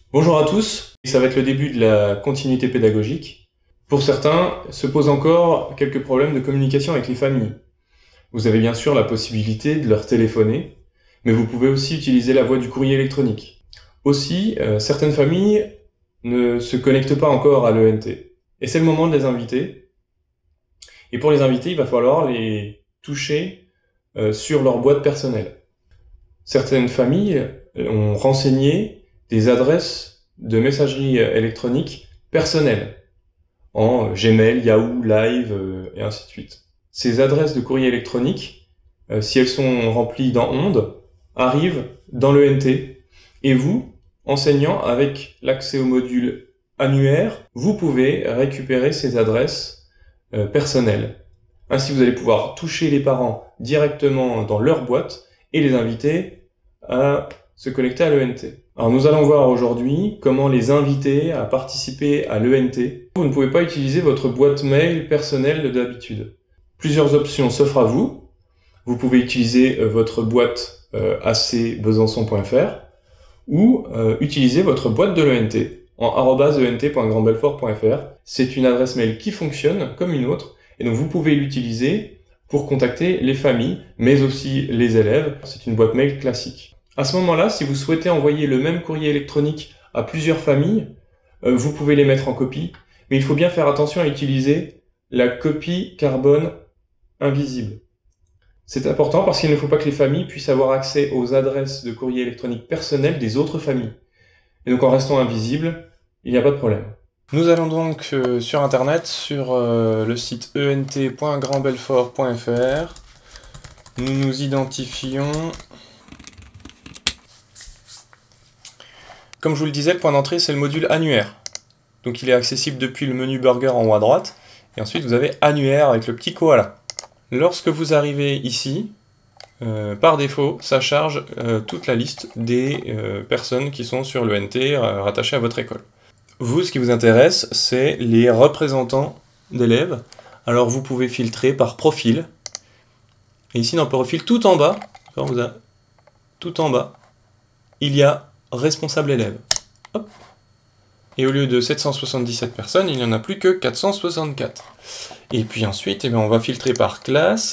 Bonjour à tous, ça va être le début de la continuité pédagogique. Pour certains, se posent encore quelques problèmes de communication avec les familles. Vous avez bien sûr la possibilité de leur téléphoner, mais vous pouvez aussi utiliser la voie du courrier électronique. Aussi, certaines familles ne se connectent pas encore à l'ENT, et c'est le moment de les inviter. Et pour les inviter, il va falloir les toucher sur leur boîte personnelle. Certaines familles ont renseigné des adresses de messagerie électronique personnelles, en Gmail, Yahoo, Live, et ainsi de suite. Ces adresses de courrier électronique, si elles sont remplies dans Onde, arrivent dans l'ENT, et vous, enseignant avec l'accès au module annuaire, vous pouvez récupérer ces adresses personnelles. Ainsi, vous allez pouvoir toucher les parents directement dans leur boîte et les inviter à se connecter à l'ENT. Alors nous allons voir aujourd'hui comment les inviter à participer à l'ENT. Vous ne pouvez pas utiliser votre boîte mail personnelle d'habitude. Plusieurs options s'offrent à vous. Vous pouvez utiliser votre boîte acbesançon.fr ou utiliser votre boîte de l'ENT en @ent.grandbelfort.fr. C'est une adresse mail qui fonctionne comme une autre et donc vous pouvez l'utiliser pour contacter les familles, mais aussi les élèves. C'est une boîte mail classique. À ce moment-là, si vous souhaitez envoyer le même courrier électronique à plusieurs familles, vous pouvez les mettre en copie, mais il faut bien faire attention à utiliser la copie carbone invisible. C'est important parce qu'il ne faut pas que les familles puissent avoir accès aux adresses de courrier électronique personnelles des autres familles. Et donc en restant invisible, il n'y a pas de problème. Nous allons donc sur internet, sur le site ent.grandbelfort.fr. Nous nous identifions. Comme je vous le disais, le point d'entrée, c'est le module annuaire. Donc il est accessible depuis le menu burger en haut à droite. Et ensuite, vous avez annuaire avec le petit koala. Lorsque vous arrivez ici, par défaut, ça charge toute la liste des personnes qui sont sur l'ENT rattachées à votre école. Vous, ce qui vous intéresse, c'est les représentants d'élèves. Alors vous pouvez filtrer par profil. Et ici, dans le profil, tout en bas, il y a responsable élève. Hop. Et au lieu de 777 personnes, il n'y en a plus que 464. Et puis ensuite, on va filtrer par classe.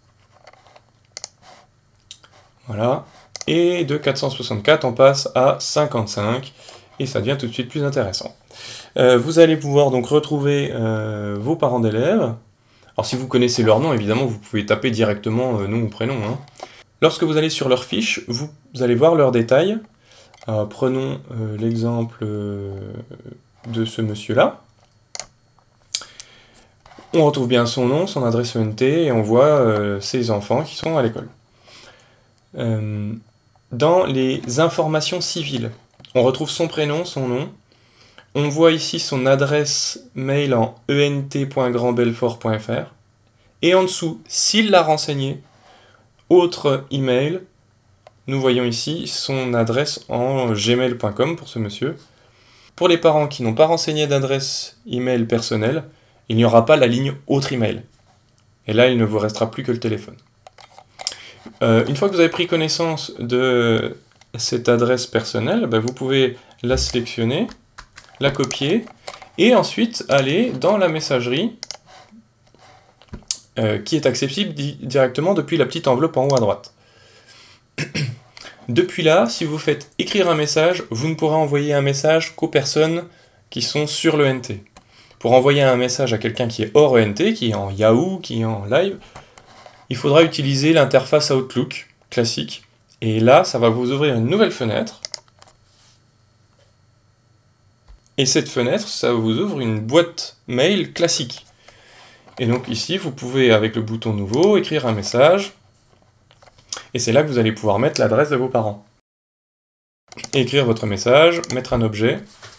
Voilà. Et de 464, on passe à 55. Et ça devient tout de suite plus intéressant. Vous allez pouvoir donc retrouver vos parents d'élèves. Alors si vous connaissez leur nom, évidemment, vous pouvez taper directement nom ou prénom. Hein. Lorsque vous allez sur leur fiche, vous allez voir leurs détails. Prenons l'exemple de ce monsieur-là. On retrouve bien son nom, son adresse ENT, et on voit ses enfants qui sont à l'école. Dans les informations civiles, on retrouve son prénom, son nom. On voit ici son adresse mail en ent.grandbelfort.fr. Et en dessous, s'il l'a renseigné, autre email, nous voyons ici son adresse en gmail.com pour ce monsieur. Pour les parents qui n'ont pas renseigné d'adresse email personnelle, il n'y aura pas la ligne autre email. Et là, il ne vous restera plus que le téléphone. Une fois que vous avez pris connaissance de cette adresse personnelle, vous pouvez la sélectionner, la copier, et ensuite aller dans la messagerie qui est accessible directement depuis la petite enveloppe en haut à droite. Depuis là, si vous faites écrire un message, vous ne pourrez envoyer un message qu'aux personnes qui sont sur l'ENT. Pour envoyer un message à quelqu'un qui est hors ENT, qui est en Yahoo, qui est en Live, il faudra utiliser l'interface Outlook classique. Et là, ça va vous ouvrir une nouvelle fenêtre. Et cette fenêtre, ça vous ouvre une boîte mail classique. Et donc ici, vous pouvez, avec le bouton nouveau, écrire un message. Et c'est là que vous allez pouvoir mettre l'adresse de vos parents. Écrire votre message, mettre un objet,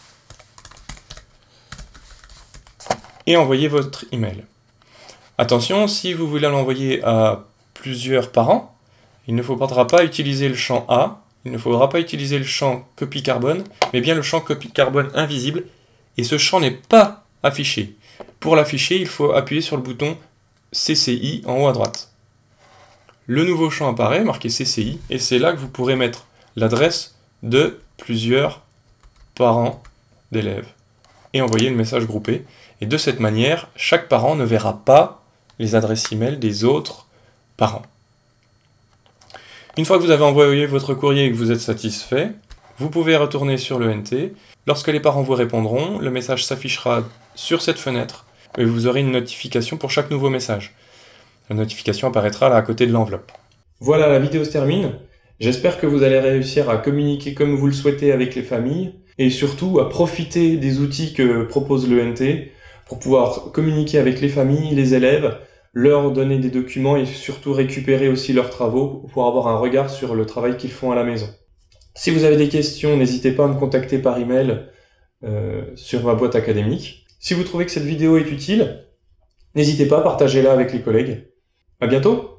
et envoyer votre email. Attention, si vous voulez l'envoyer à plusieurs parents, il ne faudra pas utiliser le champ A, il ne faudra pas utiliser le champ copie carbone, mais bien le champ copie carbone invisible, et ce champ n'est pas affiché. Pour l'afficher, il faut appuyer sur le bouton CCI en haut à droite. Le nouveau champ apparaît, marqué CCI, et c'est là que vous pourrez mettre l'adresse de plusieurs parents d'élèves et envoyer le message groupé. Et de cette manière, chaque parent ne verra pas les adresses e-mail des autres parents. Une fois que vous avez envoyé votre courrier et que vous êtes satisfait, vous pouvez retourner sur le NT. Lorsque les parents vous répondront, le message s'affichera sur cette fenêtre et vous aurez une notification pour chaque nouveau message. La notification apparaîtra là à côté de l'enveloppe. Voilà, la vidéo se termine. J'espère que vous allez réussir à communiquer comme vous le souhaitez avec les familles et surtout à profiter des outils que propose le NT pour pouvoir communiquer avec les familles, les élèves, leur donner des documents et surtout récupérer aussi leurs travaux pour avoir un regard sur le travail qu'ils font à la maison. Si vous avez des questions, n'hésitez pas à me contacter par email sur ma boîte académique. Si vous trouvez que cette vidéo est utile, n'hésitez pas à partager-la avec les collègues. À bientôt!